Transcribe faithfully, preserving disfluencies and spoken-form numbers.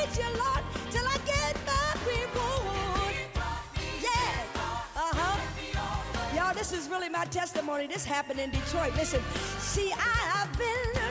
praise you, Lord, till I get my reward. Yeah, uh-huh. Y'all, this is really my testimony. This happened in Detroit. Listen, see, I have been